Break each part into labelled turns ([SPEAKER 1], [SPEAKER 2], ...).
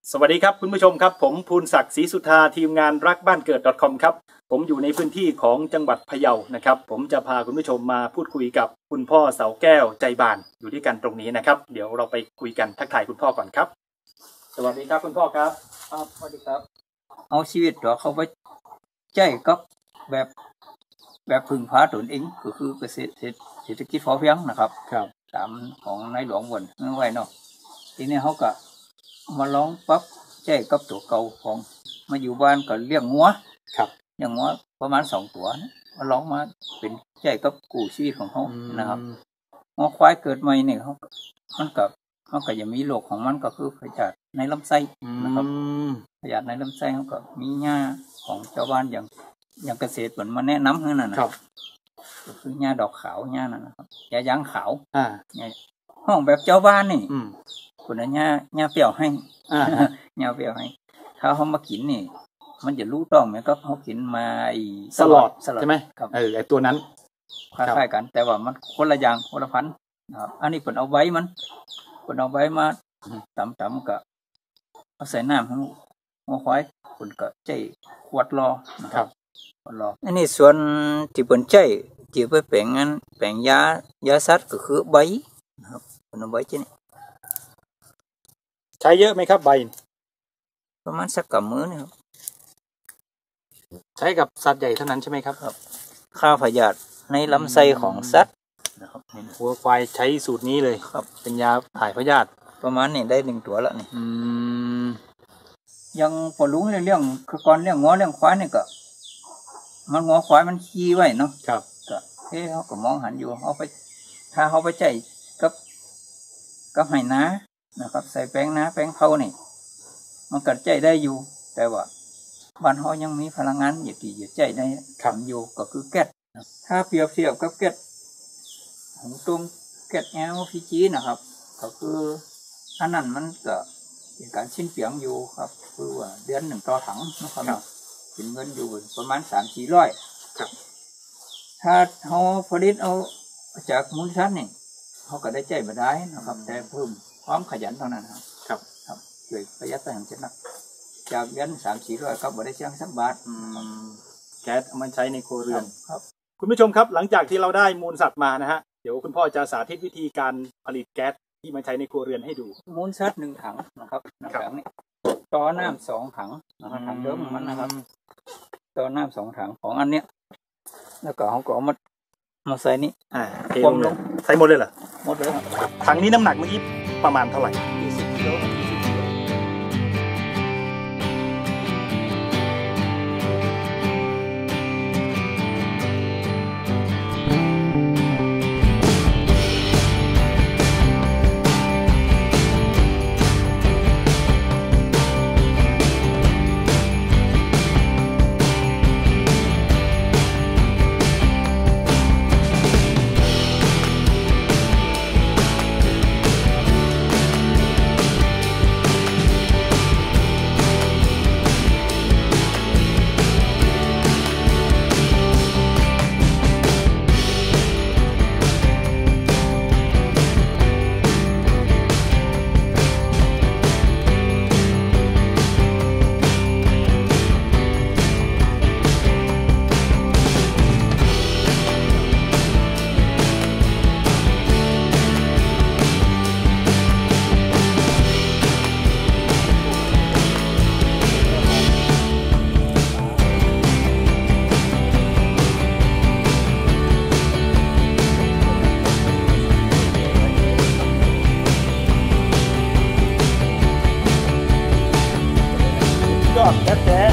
[SPEAKER 1] สวัสดีครับคุณผู้ชมครับผมภูลศักดิ์ศรีสุธาทีมงานรักบ้านเกิด .com ครับผมอยู่ในพื้นที่ของจังหวัดพะเยานะครับผมจะพาคุณผู้ชมมาพูดคุยกับคุณพ่อเสาแก้วใจบานอยู่ด้วยกันตรงนี้นะครับเดี๋ยวเราไปคุยกันทักทายคุณพ่อก่อนครับสวัสดีครับคุณพ่อครับ
[SPEAKER 2] สวัสดีครับเอาชีวิตตัวเขาไปใจกับแบบพึ่งพาตนเองก็คือเศรษฐกิจพอเพียงนะครับ
[SPEAKER 1] ครับ
[SPEAKER 2] ตามของในหลวงวนนั่นไว้เนาะทีนี้เขาก็มาลองปั๊บใจกับตัวเก่าของมาอยู่บ้านก็เลี้ยงงัว
[SPEAKER 1] ครับ
[SPEAKER 2] เลี้ยงงัวประมาณ2 ตัวนะมาลองมาเป็นใจกับกู่ชีวิตของเขานะครับงัวควายเกิดใหม่เนี่ยมันก็ยังมีโรคของมันก็คือพยาธิในลำไส้นะครับพยาธิในลำไส้เขาก็มีหญ้าของเจ้าบ้านอย่างเกษตรเหมือนมาแนะนำให้นั่นนะครับก็คือหญ้าดอกขาวหญ้านั่นนะครับหญ้ายางขาวห้องแบบเจ้าบ้านนี่คนนั้นหญ้าเปรี้ยวให้หญ้าเปรี้ยวให้ถ้าเขามากินนี่มันจะรู้ต้องไหมก็เขากินมา
[SPEAKER 1] สลอดใช่ไหมครับไอตัวนั้น
[SPEAKER 2] คล้ายๆกันแต่ว่ามันคนละอย่างคนละพันธุ์นะครับอันนี้ผลเอาไว้มันผลเอาไว้มาตำๆก็เอาใส่น้ำของหัวควายผลก็ใจขวดรอนะครับขวดรออันนี้ส่วนที่ผลใจที่ไปแปลงนั้นแปลงยาสัตว์ก็คือใบนะครับผลเอาไว้ที่นี่
[SPEAKER 1] ใช้เยอะไหมครับใบ
[SPEAKER 2] ประมาณสักกำมือนะครับ
[SPEAKER 1] ใช้กับสัตว์ใหญ่เท่านั้นใช่ไหมครับ
[SPEAKER 2] ฆ่าพยาธิในลำไส้ของสัตว์
[SPEAKER 1] นะครับหัวควายใช้สูตรนี้เลย
[SPEAKER 2] ครับ
[SPEAKER 1] เป็นยาถ่ายพยาธิ
[SPEAKER 2] ประมาณนี้ได้1 ตัวแล้วนี่ยังพอลุงเรื่องคือก่อนเรื่องงัวเรื่องควายนี่ก็มันงัวควายมันขี้ไว้เนาะ
[SPEAKER 1] ครับ
[SPEAKER 2] ก็เขาก็มองหันอยู่เอาไปถ้าเขาไปใจกับไหนานะครับใส่แป้งนาแป้งเผานี่มันก็ใจได้อยู่แต่ว่าบ้านเขายังมีพลังงานอยู่ใจได้ทำอยู่ก็คือแก๊สถ้าเปรียบเทียบกับแก๊สของตุ้มแก๊ส LPG นะครับก็คืออันนั้นมันก็เป็นการสิ้นเปลืองอยู่ครับคือว่าเดือน1ต่อถังนะครับเป็นเงินอยู่ประมาณ 300-400
[SPEAKER 1] ครับ
[SPEAKER 2] ถ้าเขาผลิตเอาจากมูลสัตว์นี่เขาก็ได้ใจมาได้นะครับแต่เพิ่มความขยันเท่านั้นครับช่วยประหยัดไปทางจังหวัดจากเดือน300-400ก็บ่ได้เสียงสักบาท
[SPEAKER 1] แก๊สมันใช้ในครัวเรือน
[SPEAKER 2] ครับ
[SPEAKER 1] คุณผู้ชมครับหลังจากที่เราได้มูลสัตว์มานะฮะเดี๋ยวคุณพ่อจะสาธิตวิธีการผลิตแก๊สที่มาใช้ในครัวเรือนให้ดู
[SPEAKER 2] มูลสัตว์1 ถังนะครับถังนี้ต่อน้ำ2 ถังนะครับถังเดิมมันนะครับต่อน้ำ2 ถังของอันเนี้ยแล้วก็เขาก็เอามาใส่นี่
[SPEAKER 1] ความลงใส่หมดเลยเหรอ
[SPEAKER 2] หมดเลย
[SPEAKER 1] ถังนี้น้ำหนักเมื่อกี้ประมาณเท่าไหร่
[SPEAKER 2] 20 กิโลแท้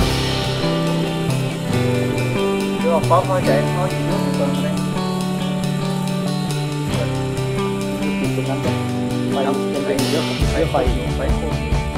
[SPEAKER 2] ๆเดี๋ยวพร้อมเข้าใจเขาอยู่ยุ่งตรงนี้ตรงนั้นก็ไปเป็นเยอะไปโคตร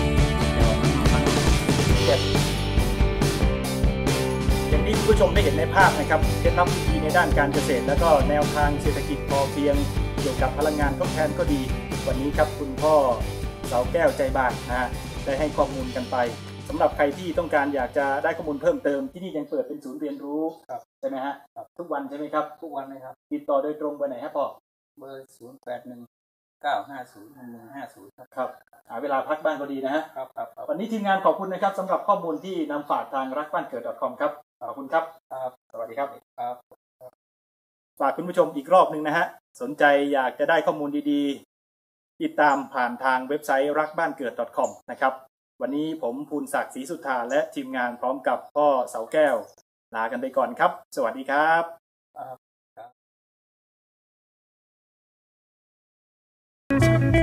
[SPEAKER 1] อย่างที่คุณผู้ชมได้เห็นในภาพนะครับเคล็ดลับดีในด้านการเกษตรแล้วก็แนวทางเศรษฐกิจพอเพียงเกี่ยวกับพลังงานทดแทนก็ดีวันนี้ครับคุณพ่อเสาแก้วใจบานนะฮะได้ให้ข้อมูลกันไปสำหรับใครที่ต้องการอยากจะได้ข้อมูลเพิ่มเติมที่นี่ยังเปิดเป็นศูนย์เรียนรู้ใช่ไหมฮะทุกวันใช่ไหมครับ
[SPEAKER 2] ทุกวันเลยครับ
[SPEAKER 1] ติดต่อโดยตรงเบอร์ไหนฮะพ่อ
[SPEAKER 2] เบอร์ 09501150
[SPEAKER 1] ครับหาเวลาพักบ้างก็ดีนะฮะ
[SPEAKER 2] ครับ
[SPEAKER 1] วันนี้ทีมงานขอบคุณนะครับสำหรับข้อมูลที่นำฝากทางรักบ้านเกิด .com ครับขอบคุณครับสวัสดีครับฝากคุณผู้ชมอีกรอบนึงนะฮะสนใจอยากจะได้ข้อมูลดีๆติดตามผ่านทางเว็บไซต์รักบ้านเกิด .com นะครับวันนี้ผมภูลศักดิ์ศรีสุทธาและทีมงานพร้อมกับพ่อเสาแก้วลากันไปก่อนครับสวัสดีครับ